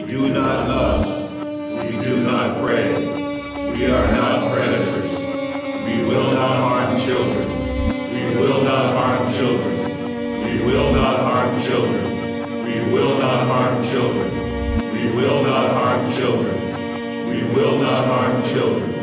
do not lust. We do not prey. We are not predators. We will not harm children. We will not harm children. We will not harm children. We will not harm children. We will not harm children. We will not harm children.